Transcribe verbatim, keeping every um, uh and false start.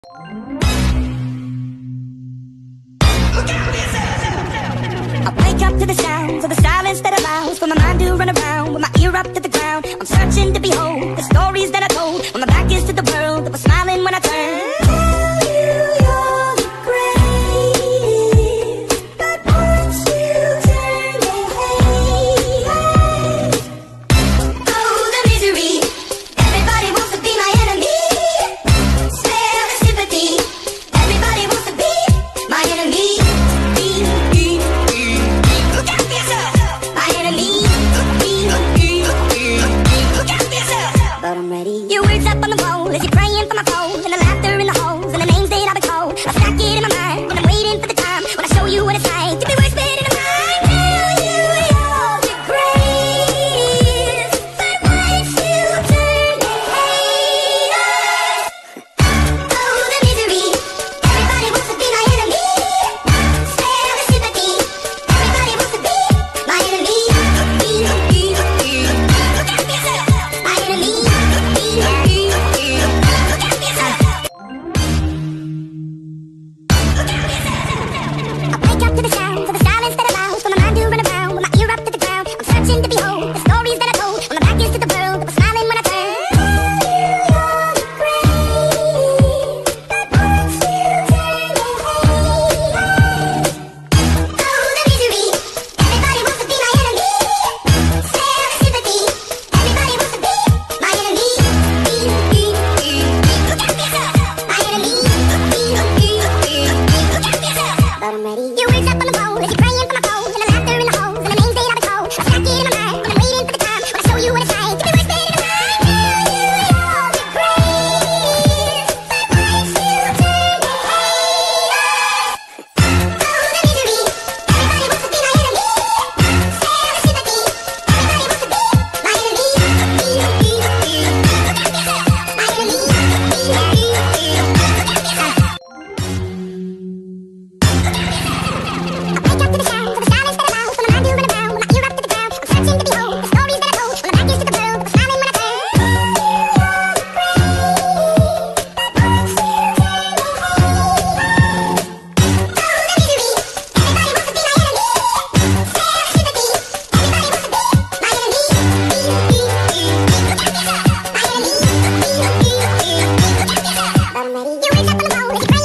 I wake up to the sounds of the silence that allows for my mind to run around with my ear up to the ground. I'm searching to behold the stories that I told when my back is to the world that was smiling when I turned. Tell you you're the greatest, but once you turn they hate us. Oh, the misery. Everybody wants to be my enemy. Spare the sympathy. Everybody wants to be my enemy. But I'm ready. Your words up on the wall as you're praying for my phone, and the laughter in the halls and the names that I've been called. I stack it in my mind and I'm waiting for the time when I show you what it's like to be worse fit in a mind. Tell you you're the greatest, but once you turn they hate us. Oh, the misery. Everybody wants to be my enemy. Spare the sympathy. Everybody wants to be my enemy. My enemy. I wake up to the sounds of the silence that allows for my mind to run around with my ear up to the ground. I'm searching to behold the stories that I told when my back is to the world that was smiling when I turned. Tell you you're the greatest, but once you turn they hate us. Oh, the misery. Everybody wants to be my enemy. Spare the sympathy. Everybody wants to be my enemy. My enemy. But I'm ready. Your words up on the wall as you're praying for my phone, and the laughter in the halls and the names that I've been called. I stack it in my mind and I'm waiting for the time when I show you what it's like to be worse fit in a mind. Tell you you're the greatest, but once you turn they hate us. Oh, the misery. Everybody wants to be my enemy. Spare the sympathy. Everybody wants to be my enemy. My enemy. You wake up on the phone,